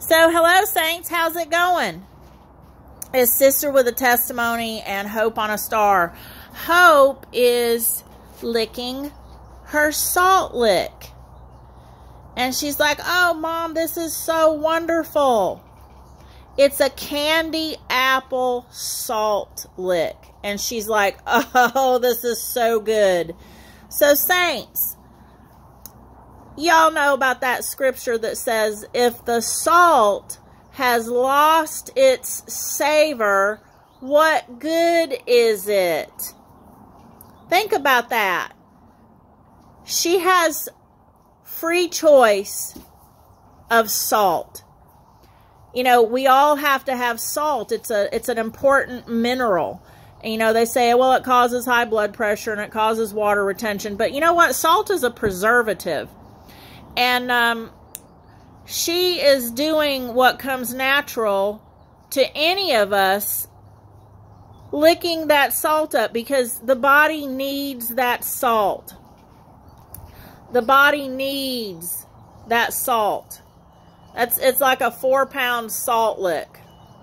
So, hello, saints. How's it going? It's Sister with a testimony and Hope on a star. Hope is licking her salt lick. And she's like, oh, Mom, this is so wonderful. It's a candy apple salt lick. And she's like, oh, this is so good. So, saints, y'all know about that scripture that says, if the salt has lost its savor, what good is it? Think about that. She has free choice of salt. You know, we all have to have salt. It's an important mineral. You know, they say, well, it causes high blood pressure and it causes water retention. But you know what? Salt is a preservative. And she is doing what comes natural to any of us, licking that salt up, because the body needs that salt. The body needs that salt. It's like a 4-pound salt lick.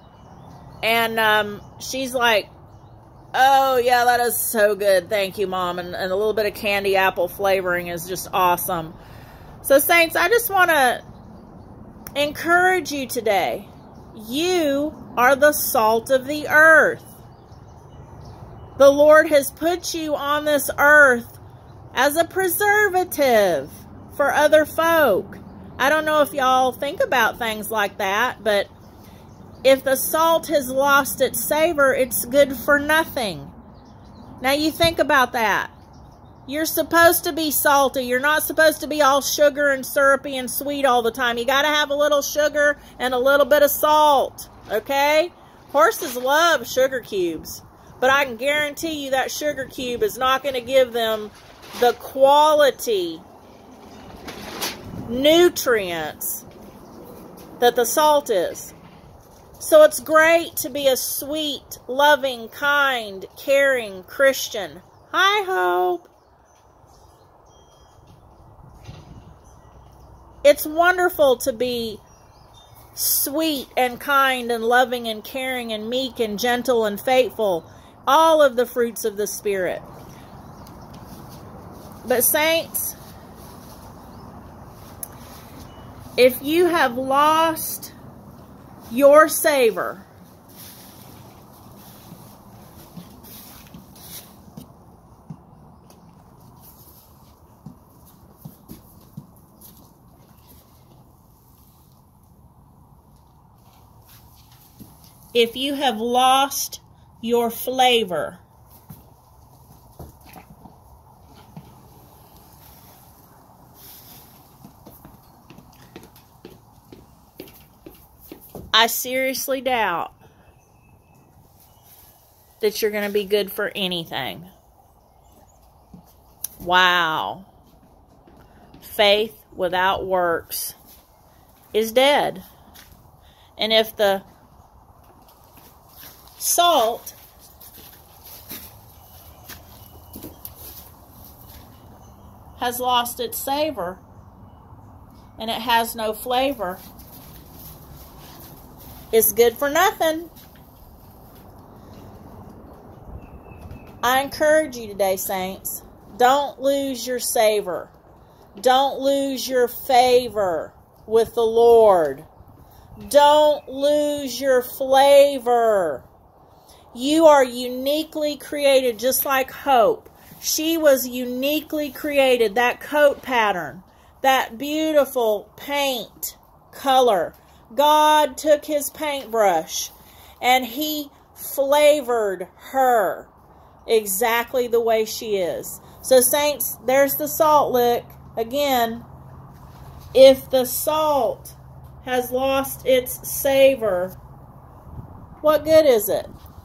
And she's like, oh, yeah, that is so good. Thank you, Mom. And a little bit of candy apple flavoring is just awesome. So, saints, I just want to encourage you today. You are the salt of the earth. The Lord has put you on this earth as a preservative for other folk. I don't know if y'all think about things like that, but if the salt has lost its savor, it's good for nothing. Now you think about that. You're supposed to be salty. You're not supposed to be all sugar and syrupy and sweet all the time. You got to have a little sugar and a little bit of salt, okay? Horses love sugar cubes, but I can guarantee you that sugar cube is not going to give them the quality nutrients that the salt is. So it's great to be a sweet, loving, kind, caring Christian. Hi, Hope. It's wonderful to be sweet and kind and loving and caring and meek and gentle and faithful. All of the fruits of the Spirit. But saints, if you have lost your savor, if you have lost your flavor, I seriously doubt that you're going to be good for anything. Wow. Faith without works is dead. And if the salt has lost its savor and it has no flavor, it's good for nothing. I encourage you today, saints, don't lose your savor. Don't lose your favor with the Lord. Don't lose your flavor. You are uniquely created, just like Hope. She was uniquely created. That coat pattern, that beautiful paint color. God took his paintbrush and he flavored her exactly the way she is. So, saints, there's the salt lick. Again, if the salt has lost its savor, what good is it?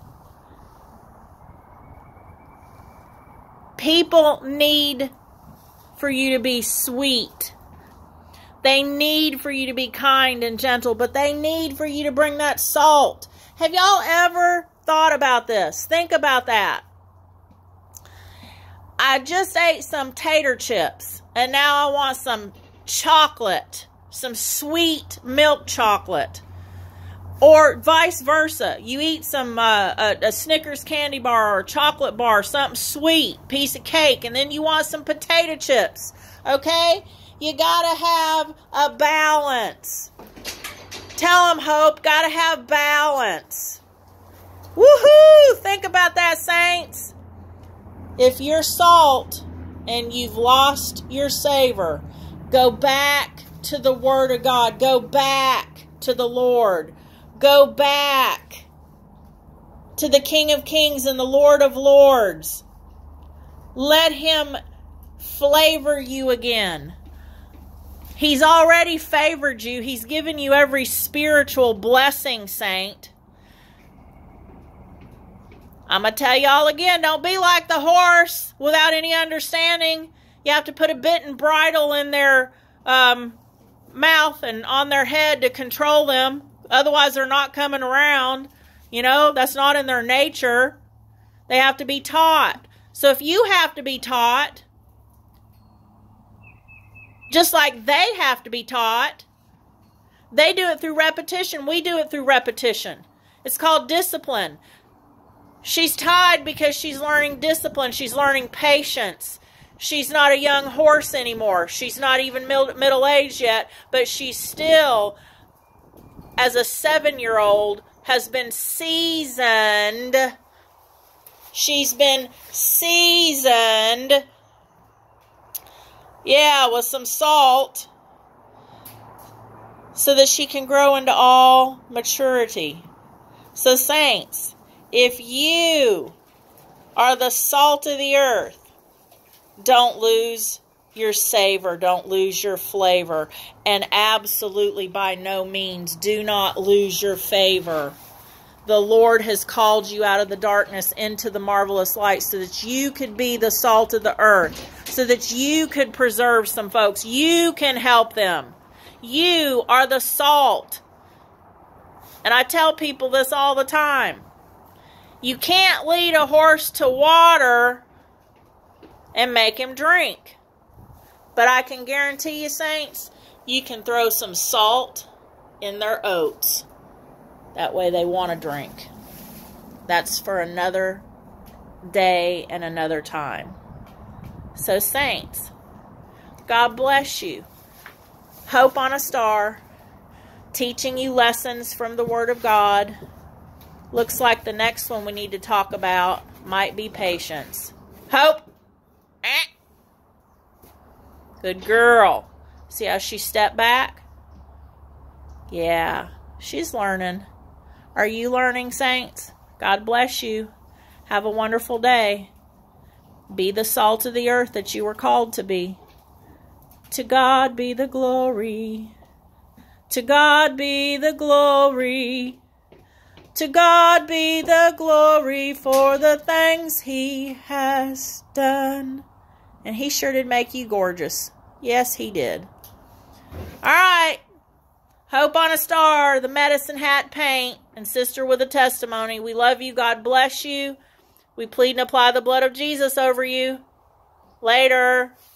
People need for you to be sweet. They need for you to be kind and gentle, but they need for you to bring that salt. Have y'all ever thought about this? Think about that. I just ate some tater chips, and now I want some chocolate some sweet milk chocolate. Or vice versa. You eat some a Snickers candy bar or a chocolate bar, something sweet, piece of cake, and then you want some potato chips. Okay? You gotta have a balance. Tell them, Hope, gotta have balance. Woohoo! Think about that, saints. If you're salt and you've lost your savor, go back to the Word of God. Go back to the Lord. Go back to the King of Kings and the Lord of Lords. Let Him flavor you again. He's already favored you. He's given you every spiritual blessing, saint. I'm going to tell y'all again, don't be like the horse without any understanding. You have to put a bit and bridle in their mouth and on their head to control them. Otherwise, they're not coming around. You know, that's not in their nature. They have to be taught. So if you have to be taught, just like they have to be taught, they do it through repetition. We do it through repetition. It's called discipline. She's tied because she's learning discipline. She's learning patience. She's not a young horse anymore. She's not even middle-aged yet, but she's still, as a 7-year-old, has been seasoned. She's been seasoned, yeah, with some salt, so that she can grow into all maturity. So, saints, if you are the salt of the earth, don't lose your savor, don't lose your flavor, and absolutely by no means do not lose your favor. The Lord has called you out of the darkness into the marvelous light so that you could be the salt of the earth, so that you could preserve some folks. You can help them. You are the salt. And I tell people this all the time. You can't lead a horse to water and make him drink. But I can guarantee you, saints, you can throw some salt in their oats. That way they want to drink. That's for another day and another time. So, saints, God bless you. Hope on a Star, teaching you lessons from the Word of God. Looks like the next one we need to talk about might be patience. Hope. Good girl. See how she stepped back? Yeah, she's learning. Are you learning, saints? God bless you. Have a wonderful day. Be the salt of the earth that you were called to be. To God be the glory. To God be the glory. To God be the glory for the things He has done. And He sure did make you gorgeous. Yes, He did. All right. Hope on a Star, the Medicine Hat Paint, and Sister with a Testimony. We love you. God bless you. We plead and apply the blood of Jesus over you. Later.